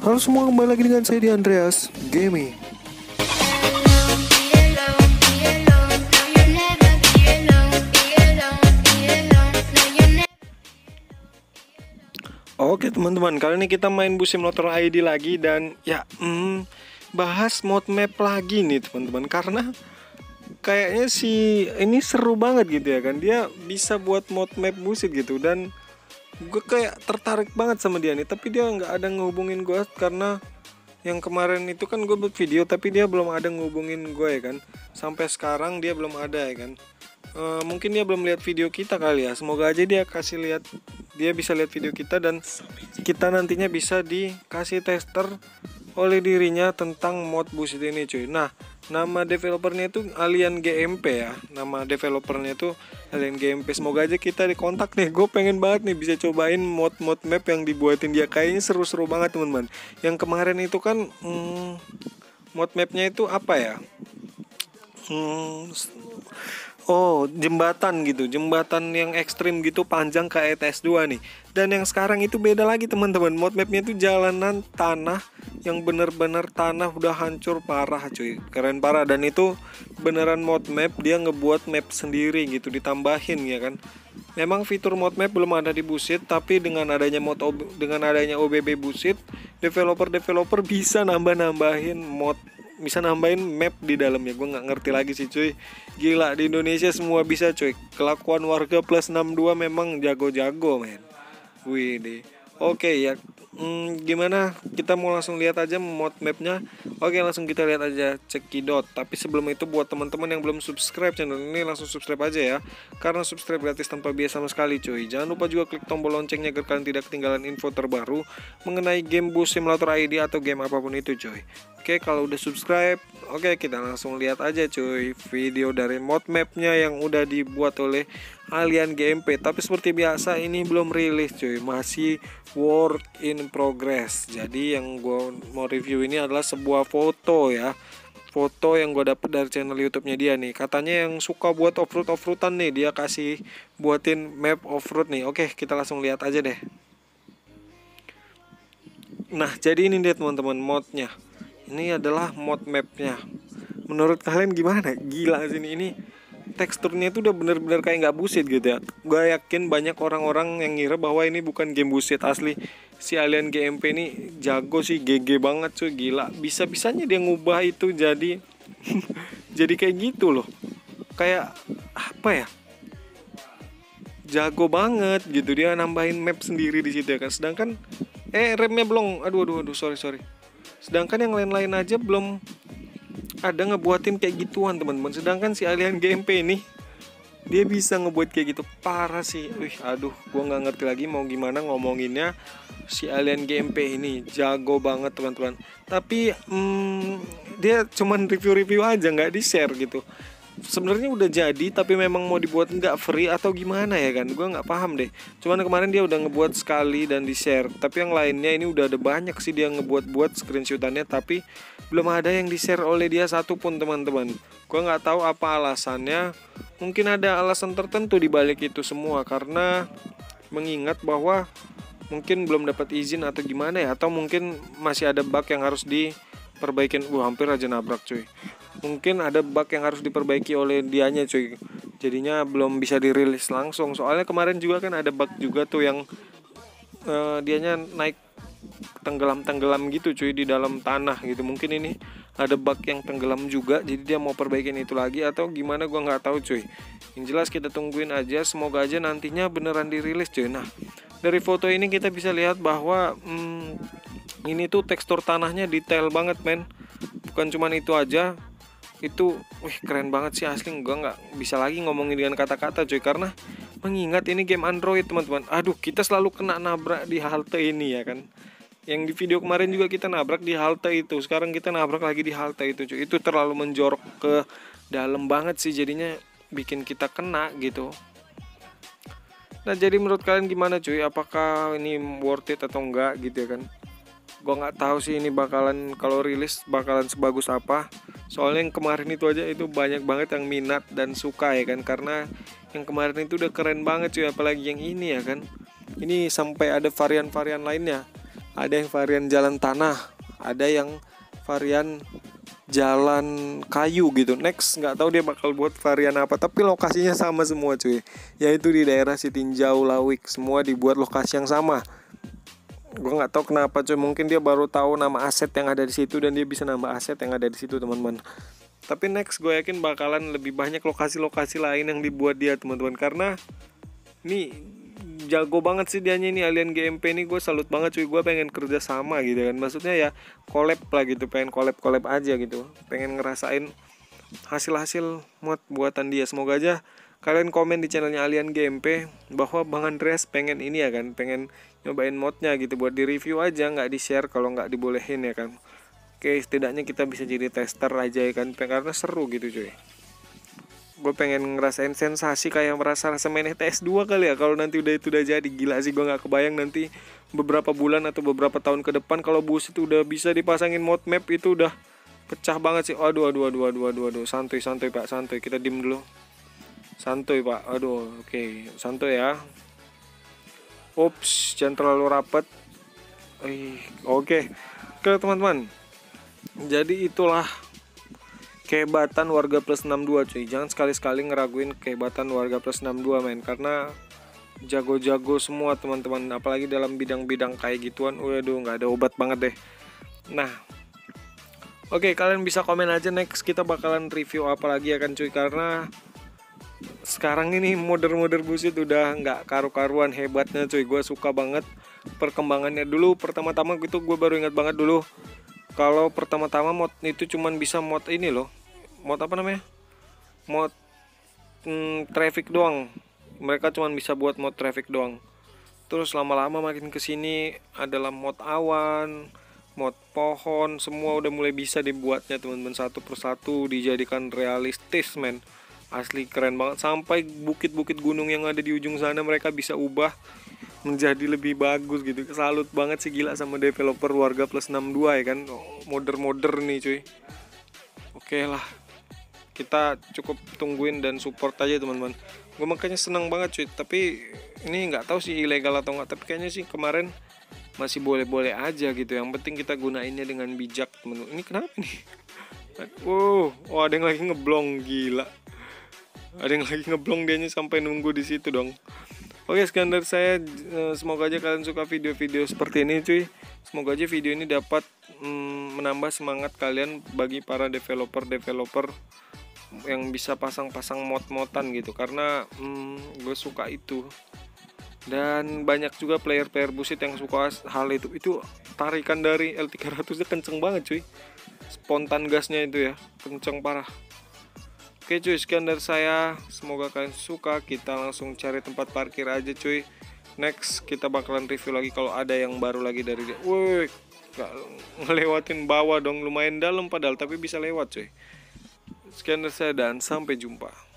Halo semua, kembali lagi dengan saya di Andreas Gaming. Oke teman-teman, kali ini kita main Bus Simulator ID lagi dan ya bahas mod map lagi nih teman-teman, karena kayaknya sih ini seru banget gitu ya kan. Dia bisa buat mod map Busit gitu dan gue kayak tertarik banget sama dia nih, tapi dia nggak ada ngehubungin gue karena yang kemarin itu kan gue buat video tapi dia belum ada ngehubungin gue ya kan. Sampai sekarang dia belum ada ya kan. Mungkin dia belum lihat video kita kali ya. Semoga aja dia kasih lihat, dia bisa lihat video kita dan kita nantinya bisa dikasih tester oleh dirinya tentang mod Busit ini cuy. Nah, nama developernya itu Alien GMP ya. Nama developernya itu Alien GMP. Semoga aja kita dikontak nih. Gue pengen banget nih bisa cobain mod map yang dibuatin dia. Kayaknya seru-seru banget teman-teman. Yang kemarin itu kan mod mapnya itu apa ya? Oh, jembatan gitu, jembatan yang ekstrim gitu, panjang kayak ETS2 nih. Dan yang sekarang itu beda lagi teman-teman. Mod mapnya itu jalanan tanah yang bener-bener tanah udah hancur parah cuy, keren parah. Dan itu beneran mod map, dia ngebuat map sendiri gitu, ditambahin ya kan. Memang fitur mod map belum ada di Busit, tapi dengan adanya OBB Busit, developer bisa nambah-nambahin mod, bisa nambahin map di dalamnya. Gue nggak ngerti lagi sih cuy. Gila, di Indonesia semua bisa cuy. Kelakuan warga plus 62 memang jago-jago men. Wih deh. Oke ya. Gimana? Kita mau langsung lihat aja mod mapnya. Oke, langsung kita lihat aja cekidot. Tapi sebelum itu buat teman-teman yang belum subscribe channel ini, langsung subscribe aja ya. Karena subscribe gratis tanpa biaya sama sekali cuy. Jangan lupa juga klik tombol loncengnya agar kalian tidak ketinggalan info terbaru mengenai game Bus Simulator ID atau game apapun itu cuy. Oke, kalau udah subscribe, oke kita langsung lihat aja cuy video dari mod mapnya yang udah dibuat oleh Alien GMP. Tapi seperti biasa ini belum rilis cuy, masih work in progress. Jadi yang gue mau review ini adalah sebuah foto ya, foto yang gue dapet dari channel YouTube-nya dia nih. Katanya yang suka buat offroad-offroadan nih, dia kasih buatin map offroad nih. Oke, kita langsung lihat aja deh. Nah, jadi ini dia teman-teman modnya. Ini adalah mod mapnya. Menurut kalian gimana? Gila sih ini teksturnya itu udah bener-bener kayak nggak Busit gitu ya. Gue yakin banyak orang-orang yang ngira bahwa ini bukan game Busit asli. Si Alien GMP ini jago sih, GG banget cuy, gila. Bisa-bisanya dia ngubah itu jadi jadi kayak gitu loh. Kayak apa ya? Jago banget gitu, dia nambahin map sendiri di situ ya kan. Sedangkan remnya belum. Aduh, sorry. Sedangkan yang lain-lain aja belum ada ngebuatin kayak gituan teman-teman. Sedangkan si Alien GMP ini dia bisa ngebuat kayak gitu, parah sih. Aduh, gua nggak ngerti lagi mau gimana ngomonginnya. Si Alien GMP ini jago banget teman-teman. Tapi dia cuman review-review aja, nggak di-share gitu. Sebenarnya udah jadi tapi memang mau dibuat nggak free atau gimana ya kan, gue nggak paham deh. Cuman kemarin dia udah ngebuat sekali dan di share, tapi yang lainnya ini udah ada banyak sih dia ngebuat screenshotannya, tapi belum ada yang di share oleh dia satupun teman-teman. Gue nggak tahu apa alasannya, mungkin ada alasan tertentu di balik itu semua, karena mengingat bahwa mungkin belum dapat izin atau gimana ya, atau mungkin masih ada bug yang harus diperbaikin. Hampir aja nabrak cuy. Mungkin ada bug yang harus diperbaiki oleh dianya cuy, jadinya belum bisa dirilis langsung. Soalnya kemarin juga kan ada bug juga tuh yang dianya naik tenggelam gitu cuy di dalam tanah gitu. Mungkin ini ada bug yang tenggelam juga, jadi dia mau perbaikin itu lagi atau gimana gua nggak tahu cuy. Yang jelas kita tungguin aja, semoga aja nantinya beneran dirilis cuy. Nah, dari foto ini kita bisa lihat bahwa ini tuh tekstur tanahnya detail banget men. Bukan cuman itu aja, itu keren banget sih asli. Gue nggak bisa lagi ngomongin dengan kata-kata cuy, karena mengingat ini game Android teman-teman. Aduh, kita selalu kena nabrak di halte ini ya kan. Yang di video kemarin juga kita nabrak di halte itu, sekarang kita nabrak lagi di halte itu cuy. Itu terlalu menjorok ke dalam banget sih, jadinya bikin kita kena gitu. Nah, jadi menurut kalian gimana cuy, apakah ini worth it atau enggak gitu ya kan. Gue nggak tahu sih ini bakalan, kalau rilis bakalan sebagus apa. Soalnya yang kemarin itu aja itu banyak banget yang minat dan suka ya kan. Karena yang kemarin itu udah keren banget cuy, apalagi yang ini ya kan. Ini sampai ada varian-varian lainnya. ada yang varian jalan tanah, ada yang varian jalan kayu gitu. Next nggak tahu dia bakal buat varian apa, tapi lokasinya sama semua cuy, yaitu di daerah Sitinjau Lawik. Semua dibuat lokasi yang sama. Gue nggak tahu kenapa cuy, mungkin dia baru tahu nama aset yang ada di situ dan dia bisa nambah aset yang ada di situ teman-teman. Tapi next gue yakin bakalan lebih banyak lokasi-lokasi lain yang dibuat dia teman-teman, karena ini jago banget sih dianya ini Alien GMP ini. Gue salut banget cuy, gue pengen kerja sama gitu kan, maksudnya ya collab lah gitu, pengen collab aja gitu, pengen ngerasain hasil mod buatan dia. Semoga aja kalian komen di channelnya Alien GMP bahwa Bang Andreas pengen ini ya kan, pengen nyobain modnya gitu buat di review aja, nggak di share kalau nggak dibolehin ya kan. Oke, setidaknya kita bisa jadi tester aja ya kan, karena seru gitu cuy. Gue pengen ngerasain sensasi kayak rasa main ETS 2 kali ya, kalau nanti itu udah jadi. Gila sih, gue nggak kebayang nanti beberapa bulan atau beberapa tahun ke depan kalau bus itu udah bisa dipasangin mod map, itu udah pecah banget sih. Aduh, santuy pak, santuy, kita diem dulu, santuy pak, aduh, oke, santuy ya. Ups, jangan terlalu rapet. Oke teman-teman, jadi itulah kehebatan warga plus 62 cuy. Jangan sekali-sekali ngeraguin kehebatan warga plus 62 men, karena jago-jago semua teman-teman, apalagi dalam bidang-bidang kayak gituan. Waduh, nggak ada obat banget deh. Nah, oke, kalian bisa komen aja next kita bakalan review apa lagi ya kan cuy, karena sekarang ini modder bullshit udah nggak karu-karuan hebatnya cuy. Gue suka banget perkembangannya. Dulu pertama-tama gitu gue baru ingat banget dulu, kalau pertama-tama mod itu cuman bisa mod ini loh, mod apa namanya, mod traffic doang. Mereka cuman bisa buat mod traffic doang. Terus lama-lama makin kesini adalah mod awan, mod pohon, semua udah mulai bisa dibuatnya teman-teman, satu persatu dijadikan realistis men. Asli keren banget, sampai bukit-bukit gunung yang ada di ujung sana mereka bisa ubah menjadi lebih bagus gitu. Salut banget sih, gila sama developer warga plus 62 ya kan, modern nih cuy. Oke lah, kita cukup tungguin dan support aja teman-teman. Gue makanya senang banget cuy, tapi ini nggak tahu sih ilegal atau nggak, tapi kayaknya sih kemarin masih boleh-boleh aja gitu. Yang penting kita gunainnya dengan bijak teman-teman. Ini kenapa nih? Ada yang lagi ngeblong, gila. Ada yang lagi ngeblong, dianya sampai nunggu di situ dong. Oke, sekian dari saya. Semoga aja kalian suka video-video seperti ini cuy. Semoga aja video ini dapat menambah semangat kalian bagi para developer yang bisa pasang-pasang mod-modan gitu, karena gue suka itu. Dan banyak juga player bullshit yang suka hal itu. Itu tarikan dari L300 nya kenceng banget cuy. Spontan gasnya itu ya, kenceng parah. Oke cuy, sekian dari saya. Semoga kalian suka. Kita langsung cari tempat parkir aja cuy. Next kita bakalan review lagi kalau ada yang baru lagi dari dia. Woi, ngelewatin bawah dong, lumayan dalam padahal, tapi bisa lewat cuy. Sekian dari saya dan sampai jumpa.